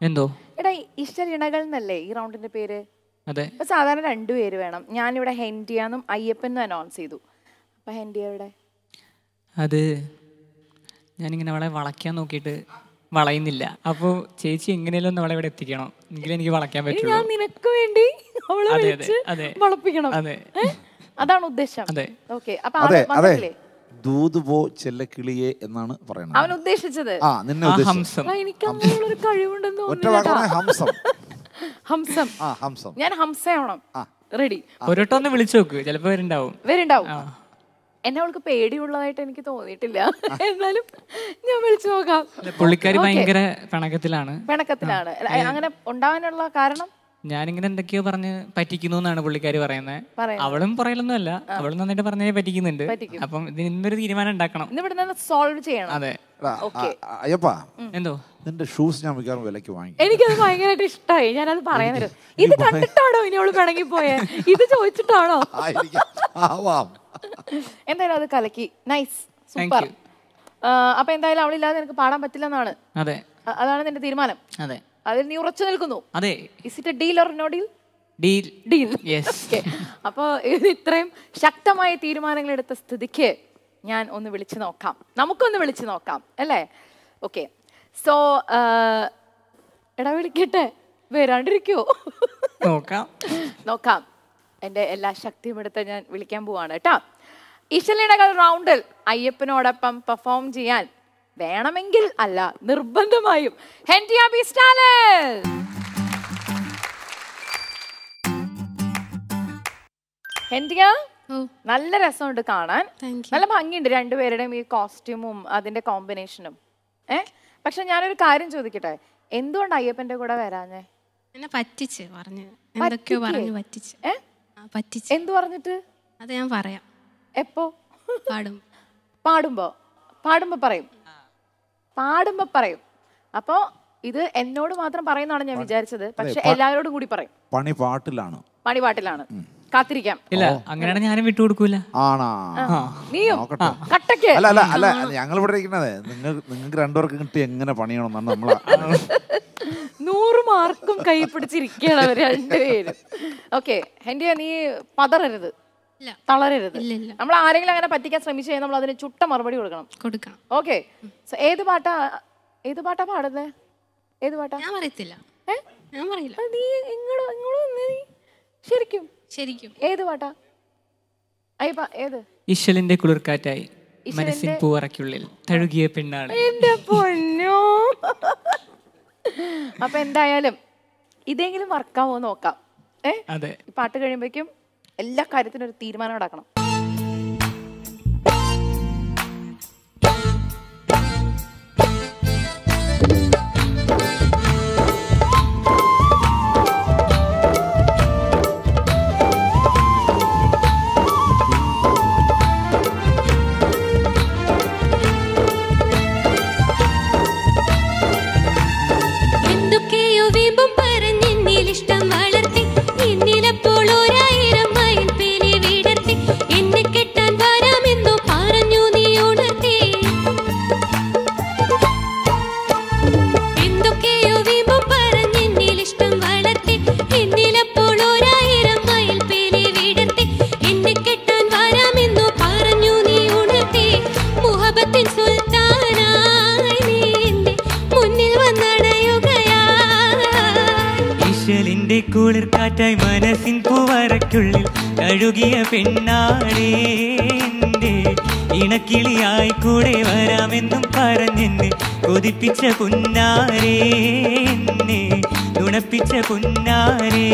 എന്തോ എടാ ഇഷ്ടലിണകൾ എന്നല്ലേ ഈ റൗണ്ടിന്റെ പേര്? അതെ. സാധാരണ 2 പേര് വേണം. ഞാനിവിടെ ഹെൻഡിയാന്നും അയ്യപ്പനും അനൗൺസ് ചെയ്തു. അപ്പൊ ഹെൻഡിയ എവിടെ? അത് ഞാനിങ്ങനെ അവളെ വളയ്ക്കാൻ നോക്കിയിട്ട് വളയുന്നില്ല. അപ്പോൾ ചേച്ചി എങ്ങനെയല്ലോ ഒന്ന് അവളെ ഇവിടെ എത്തിക്കണം, എങ്കിലും എനിക്ക് വളയ്ക്കാൻ പറ്റുള്ളൂ. ഞാൻ നിനക്ക് വേണ്ടി അവളെ വിളിച്ച് വളപ്പിക്കണം. അതാണ് ഉദ്ദേശം. ഓക്കെ. അപ്പൊ വന്നില്ലേ? ദൂതുപോ ചെല്ലക്കിളിയെ എന്നാണ് പറയുന്നത്. അവൻ ഉദ്ദേശിച്ചത് എനിക്ക് അങ്ങനെയുള്ളൊരു കഴിവുണ്ടെന്ന് ഹംസം. ഞാൻ ഹംസയാവണം. റെഡി. ഒരോട്ടം ഒന്ന് വിളിച്ചു നോക്ക്, ചിലപ്പോ വരുണ്ടാവും. എന്നെ അവൾക്ക് പേടിയുള്ളതായിട്ട് എനിക്ക് തോന്നിയിട്ടില്ല. എന്നാലും ഞാൻ വിളിച്ചു നോക്കാം. പുള്ളിക്കാരി ഭയങ്കര പിണക്കത്തിലാണ്. അങ്ങനെ ഉണ്ടാവാനുള്ള കാരണം ഞാനിങ്ങനെ എന്തൊക്കെയോ പറഞ്ഞ് പറ്റിക്കുന്നു എന്നാണ് പുള്ളിക്കാരി പറയുന്നത്. അവളും പറയലൊന്നും അല്ല, അവളും നന്നായിട്ട് പറഞ്ഞേ പറ്റിക്കുന്നുണ്ട്. അപ്പം ഇതിന് ഇന്നൊരു തീരുമാനം ഉണ്ടാക്കണം, സോൾവ് ചെയ്യണം. അതെ. അയ്യപ്പാ, എന്തോ നിന്റെ ഷൂസ് ഞാൻ മിക്കവാറും വിലക്ക് വാങ്ങി. എനിക്കത് ഭയങ്കരമായിട്ട് ഇഷ്ടമായി. ഞാനത് പറയാൻ വരും. ഇത് കണ്ടിട്ടാണോ ഇനി അവള് പിണങ്ങി പോയെ? ഇത് ചോദിച്ചിട്ടാണോ? എന്തായാലും അത് കലക്കി. Nice, super. അപ്പൊ എന്തായാലും അവളില്ലാതെ എനിക്ക് പാടാൻ പറ്റില്ലെന്നാണ്. അതെ, അതാണ് നിന്റെ തീരുമാനം. അതെ, അതിൽ നീ ഉറച്ചു നിൽക്കുന്നു. അതെ. Is it a deal or no deal? Deal. Yes. അപ്പോൾ ഇത്രയും ശക്തമായ തീരുമാനങ്ങൾ എടുത്ത സ്ഥിതിക്ക് ഞാൻ ഒന്ന് വിളിച്ചു നോക്കാം, നമുക്കൊന്ന് വിളിച്ചു നോക്കാം അല്ലേ? ഓക്കെ. സോ എടാ വിളിക്കട്ടെ, വരാണ്ടിരിക്കുവോ? നോക്കാം. എൻ്റെ എല്ലാ ശക്തിയും എടുത്ത് ഞാൻ വിളിക്കാൻ പോവാണ് കേട്ടോ. ഇശലിണകൾ റൗണ്ടിൽ അയ്യപ്പനോടൊപ്പം പെർഫോം ചെയ്യാൻ വേണമെങ്കിൽ അല്ല, നിർബന്ധമായും ഹെൻഡിയ ബി സ്റ്റാലിൻ. ഹെൻഡിയ, നല്ല രസമുണ്ട് കാണാൻ, നല്ല ഭംഗിയുണ്ട് രണ്ടുപേരുടെയും ഈ കോസ്റ്റ്യൂമും അതിന്റെ കോമ്പിനേഷനും. പക്ഷെ ഞാനൊരു കാര്യം ചോദിക്കട്ടെ, എന്തുകൊണ്ട് അയ്യപ്പന്റെ കൂടെ വരാഞ്ഞേ? എന്നെ പറ്റിച്ച് പറഞ്ഞു, എന്തൊക്കെയോ പറഞ്ഞു പറ്റിച്ച്. എന്ത് പറഞ്ഞിട്ട്? അത് ഞാൻ പറയാം. എപ്പോ? പാടുമ്പോ പറയും. അപ്പോ ഇത് എന്നോട് മാത്രം പറയുന്നതാണ് ഞാൻ വിചാരിച്ചത്, പക്ഷെ എല്ലാവരോടും കൂടി പറയും. പണിപാട്ടിലാണ്. കാത്തിരിക്കാം. ഇല്ല, അങ്ങനെയാണ് ഞാനും വിട്ടുകൊടുക്കൂല. നീയും കട്ടക്ക്. അല്ല, ഞങ്ങൾ ഇവിടെ ഇരിക്കണത് നിങ്ങൾക്ക് രണ്ടുപേർക്ക് കിട്ടി എങ്ങനെ പണിയണമെന്നാണ് നമ്മളെ 100 മാർക്കും കൈ പിടിച്ചിരിക്കണം രണ്ടുപേരും. ഓക്കെ ഹെൻഡിയ, നീ പതറരുത്, തളരരുത്. നമ്മൾ ആരെങ്കിലും അങ്ങനെ പറ്റിക്കാൻ ശ്രമിച്ചു കഴിഞ്ഞാൽ നമ്മൾ അതിന് ചുട്ട മറുപടി കൊടുക്കണം. ഓക്കെ. ഏത് പാട്ടാ പാടുന്നേ? ഏത് പാട്ടാ? ഞാൻ പറയത്തില്ല. നീ ശരിക്കും ഏത് പാട്ടാ? ഏത്? ഇശലിന്റെ കുളിർക്കാറ്റായി മനസ്സിൻ പൂവറയ്ക്കുള്ളിൽ തഴുകിയ പെണ്ണാണ്. എന്റെ പൊന്നോ. അപ്പൊ എന്തായാലും ഇതെങ്കിലും വർക്കാവോ നോക്കാം. അതെ, പാട്ട് കഴിയുമ്പോഴേക്കും എല്ലാ കാര്യത്തിനും ഒരു തീരുമാനം ഉണ്ടാക്കണം. കുളിർക്കാറ്റായി മനസ്സിൻ പൂവറയ്ക്കുള്ളിൽ തഴുകിയ പെണ്ണാണേ എൻ്റെ ഇണക്കിളിയായി കൂടെ വരാമെന്നും പറഞ്ഞെന്നെ കൊതിപ്പിച്ച പുന്നാരേ, എന്നെ നുണപ്പിച്ച പുന്നാരേ.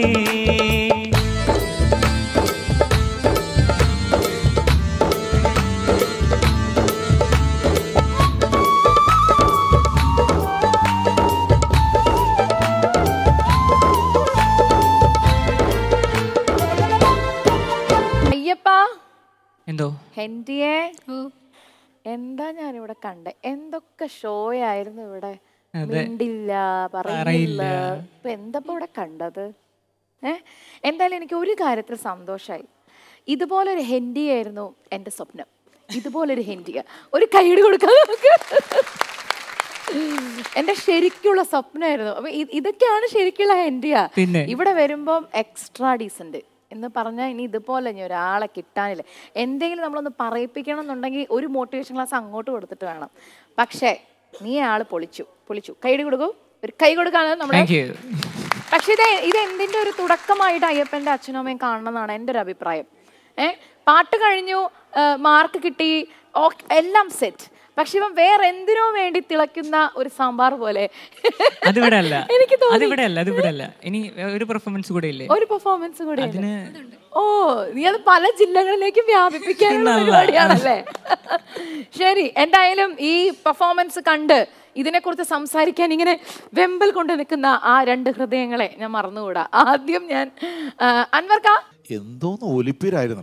എന്തോ ഹെൻഡിയെ, എന്താ ഞാനിവിടെ കണ്ടേ? എന്തൊക്കെ ഷോ ആയിരുന്നു ഇവിടെ. മിണ്ടില്ല, പറയില്ല. ഇപ്പൊ എന്താ ഇവിടെ കണ്ടത്? എന്തായാലും എനിക്ക് ഒരു കാര്യത്തിൽ സന്തോഷമായി. ഇതുപോലൊരു ഹെൻഡിയായിരുന്നു എൻ്റെ സ്വപ്നം. ഇതുപോലൊരു ഹെൻഡിയ. ഒരു കൈയ്യടി കൊടുക്കാൻ നമുക്ക്. എന്റെ ശരിക്കുള്ള സ്വപ്നമായിരുന്നു. അപ്പൊ ഇതൊക്കെയാണ് ശരിക്കുള്ള ഹെൻറിയ. ഇവിടെ വരുമ്പം എക്സ്ട്രാ ഡീസന്റ് എന്ന് പറഞ്ഞാൽ ഇനി ഇതുപോലെ ഇനി ഒരാളെ കിട്ടാനില്ല. എന്തെങ്കിലും നമ്മളൊന്ന് പറയിപ്പിക്കണം എന്നുണ്ടെങ്കിൽ ഒരു മോട്ടിവേഷൻ ക്ലാസ് അങ്ങോട്ട് കൊടുത്തിട്ട് വേണം. പക്ഷേ നീ ആള് പൊളിച്ചു. കൈ കൊടുക്കൂ, ഒരു കൈ കൊടുക്കാണ് നമ്മുടെ. പക്ഷെ ഇത് എന്തിന്റെ ഒരു തുടക്കമായിട്ട് അയ്യപ്പന്റെ അച്ഛനും അമ്മയും കാണണം എന്നാണ് എൻ്റെ ഒരു അഭിപ്രായം. പാട്ട് കഴിഞ്ഞു, മാർക്ക് കിട്ടി, എല്ലാം സെറ്റ്. പക്ഷെ ഇവൻ വേറെ എന്തിനോ വേണ്ടി തിളയ്ക്കുന്ന ഒരു സാമ്പാർ പോലെ എനിക്ക് തോന്നി. ഇനി ഒരു പെർഫോമൻസ് കൂടെ ഇല്ലേ? ഒരു പെർഫോമൻസ് കൂടെ. ഓ, നീ അത് പല ജില്ലകളിലേക്കും വ്യാപിപ്പിക്കാനുള്ള പരിപാടിയാണല്ലേ? ശരി, എന്തായാലും ഈ പെർഫോമൻസ് കണ്ട് ഇതിനെക്കുറിച്ച് സംസാരിക്കാൻ ഇങ്ങനെ വെമ്പൽ കൊണ്ട് നിൽക്കുന്ന ആ രണ്ട് ഹൃദയങ്ങളെ ഞാൻ മറന്നുകൂടാ. ആദ്യം ഞാൻ അൻവർക്ക എന്തോന്ന് ഒലിപ്പീരായിരുന്നു.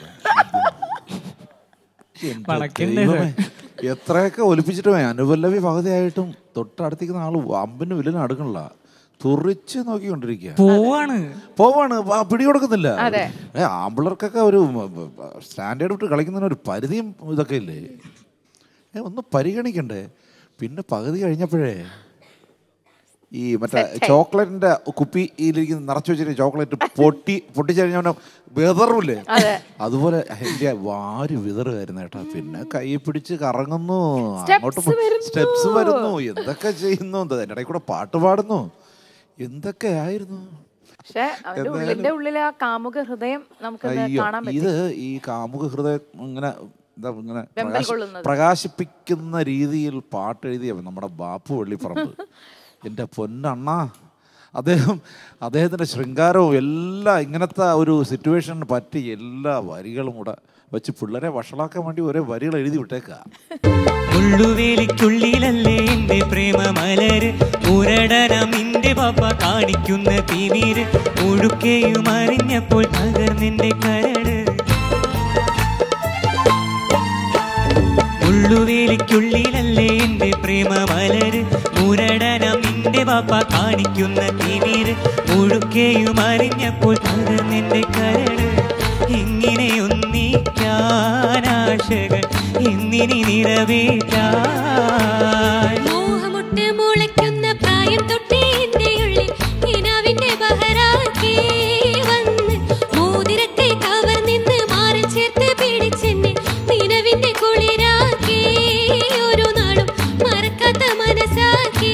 എത്രയൊക്കെ ഒലിപ്പിച്ചിട്ട് അനുപല്ലവി പകുതിയായിട്ടും തൊട്ടടുത്തേക്കുന്ന ആള് അമ്പന് വില്ലനും അടുക്കണില്ല, തുറിച്ച് നോക്കിക്കൊണ്ടിരിക്കുക. പോവാണ്, പിടികൊടുക്കുന്നില്ല. ആമ്പിളർക്കൊക്കെ ഒരു സ്റ്റാൻഡേർഡ് വിട്ട് കളിക്കുന്നതിന് ഒരു പരിധിയും ഇതൊക്കെ ഇല്ലേ? ഒന്ന് പരിഗണിക്കണ്ടേ? പിന്നെ പകുതി കഴിഞ്ഞപ്പോഴേ ഈ മറ്റേ ചോക്ലേറ്റിന്റെ കുപ്പിയിലേക്ക് നിറച്ചു വെച്ചിട്ട് ചോക്ലേറ്റ് പൊട്ടിച്ചു കഴിഞ്ഞ വിതറില്ലേ, അതുപോലെ എൻ്റെ വാരി വിതറുമായിരുന്നു കേട്ടോ. പിന്നെ കൈ പിടിച്ച് കറങ്ങുന്നു, അങ്ങോട്ട് സ്റ്റെപ്സ് വരുന്നു, എന്തൊക്കെ ചെയ്യുന്നു, എൻ്റെ ഇടയിൽ കൂടെ പാട്ട് പാടുന്നു, എന്തൊക്കെയായിരുന്നു. ഇത് ഈ കാമുക ഹൃദയം ഇങ്ങനെ ഇങ്ങനെ പ്രകാശിപ്പിക്കുന്ന രീതിയിൽ പാട്ട് എഴുതിയ നമ്മുടെ ബാപ്പു വെള്ളിപ്പറമ്പ്, എൻ്റെ പൊന്നണ്ണ. അദ്ദേഹത്തിൻ്റെ ശൃംഗാരവും എല്ലാം ഇങ്ങനത്തെ ഒരു സിറ്റുവേഷന് പറ്റി എല്ലാ വരികളും കൂടെ വെച്ച് പിള്ളേരെ വഷളാക്കാൻ വേണ്ടി ഒരേ വരികൾ എഴുതി വിട്ടേക്കുക. ഉള്ളുവേലിക്കുള്ളിലല്ലേ എന്റെ പ്രേമമലര്, ഉരടനം നിന്റെ പാപ്പ കാണിക്കുന്ന തിമിര്, ഒഴുക്കെയും അറിഞ്ഞപ്പോൾ തകർന്നെന്റെ കരട്. ഉള്ളുവേലിക്കുള്ളിലല്ലേ എന്റെ പ്രേമമലര്, ഉരടനം നിന്റെ പാപ്പ കാണിക്കുന്ന തിമിര്, ഒഴുക്കെയും അറിഞ്ഞപ്പോൾ തകർന്നെന്റെ കരട്. ഇങ്ങനെ ഒന്നിക്കാനാശകൾ എന്നിനി നിറവേറ്റാൻ, മോഹമുട്ട് മുളയ്ക്കുന്ന പ്രായം തൊട്ടേ എന്റെ ഉള്ളിൽ കിനാവിന്റെ ബഹറാക്കി വന്ന്, മോതിരത്തെ കവർന്നിന്ന് മാറി ചേർത്ത് പിടിച്ചെന്നെ നിലവിന്റെ കുളിരാക്കി, ഒരു നാളും മറക്കാത്ത മനസ്സാക്കി.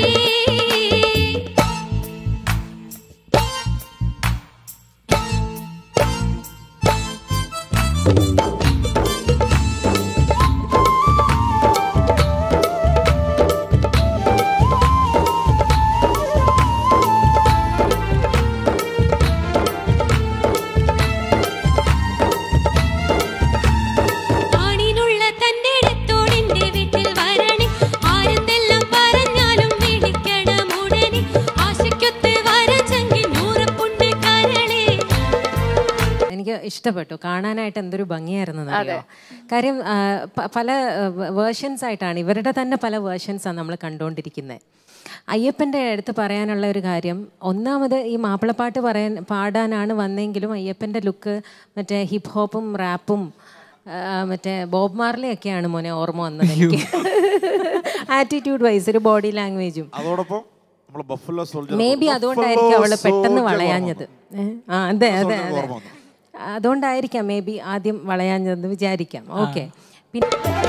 ഇഷ്ടപ്പെട്ടു, കാണാനായിട്ട് എന്തൊരു ഭംഗിയായിരുന്നു അറിയോ. കാര്യം പല വേർഷൻസ് ആയിട്ടാണ്, ഇവരുടെ തന്നെ പല വേർഷൻസാണ് നമ്മൾ കണ്ടുകൊണ്ടിരിക്കുന്നത്. അയ്യപ്പൻ്റെ അടുത്ത് പറയാനുള്ള ഒരു കാര്യം, ഒന്നാമത് ഈ മാപ്പിളപ്പാട്ട് പാടാനാണ് വന്നെങ്കിലും അയ്യപ്പൻ്റെ ലുക്ക് മറ്റേ ഹിപ്പ് ഹോപ്പും റാപ്പും മറ്റേ ബോബ് മാർലിയൊക്കെയാണ് മോനെ ഓർമ്മ വന്നത് എനിക്ക്. ആറ്റിറ്റ്യൂഡ് വൈസ് ഒരു ബോഡി ലാംഗ്വേജും. മേ ബി അതുകൊണ്ടായിരിക്കും അവള് പെട്ടെന്ന് വളയാഞ്ഞത്. അതെ അതെ അതെ, അതുകൊണ്ടായിരിക്കാം മേ ബി ആദ്യം വളയാഞ്ഞതെന്ന് വിചാരിക്കാം. ഓക്കെ, പിന്നെ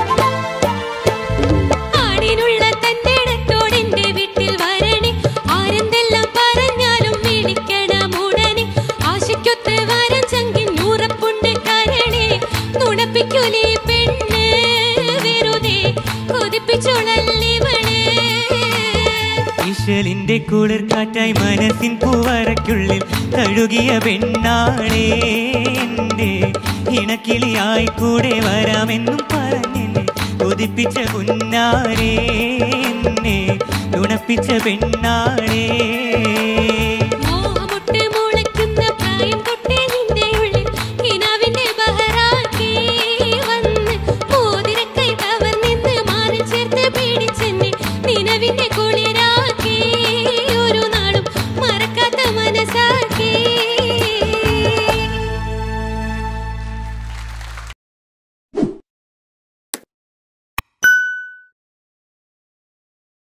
ഈശ്വലിന്റെ കുളിർ കാറ്റായി മനസ്സിൻ പൂവറയ്ക്കുള്ളിൽ തഴുകിയ പെണ്ണാളേ, എന്റെ ഇണക്കിളിയായി കൂടെ വരാമെന്നും പറഞ്ഞെന്നെ കൊതിപ്പിച്ച കുഞ്ഞാരേ, എന്നെ ഉണപ്പിച്ച പെണ്ണാളേ.